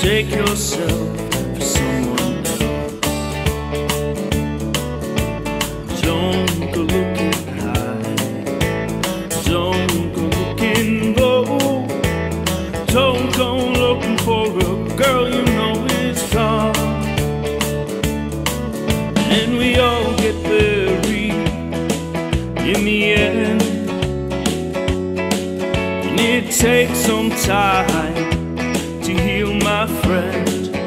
mistake yourself for someone else. Don't go looking high, don't go looking low, don't go looking for a girl you know is gone. And we all get buried in the end, and it takes some time to heal, my friend.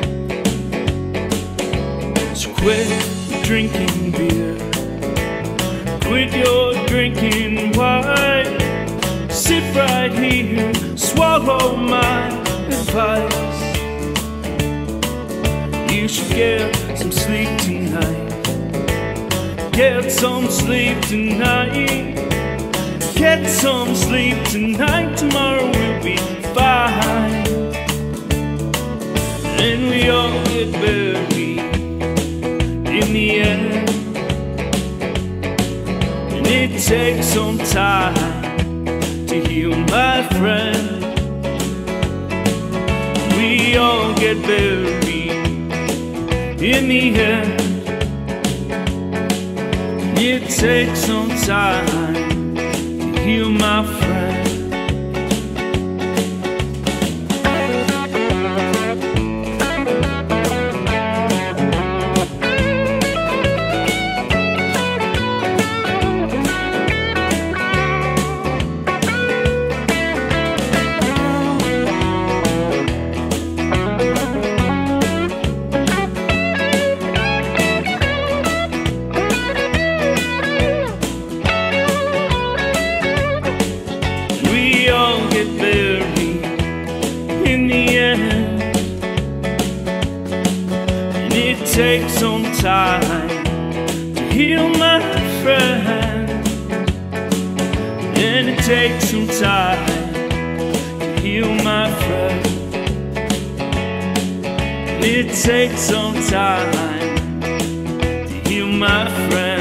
So quit drinking beer, quit your drinking wine, sit right here, swallow my advice. You should get some sleep tonight, get some sleep tonight, get some sleep tonight. Tomorrow will be fine. And we all get buried in the end, and it takes some time to heal, my friend. We all get buried in the end, and it takes some time to heal, my friend. Get buried in the end, and it takes some time to heal, my friend. And it takes some time to heal, my friend. And it takes some time to heal, my friend.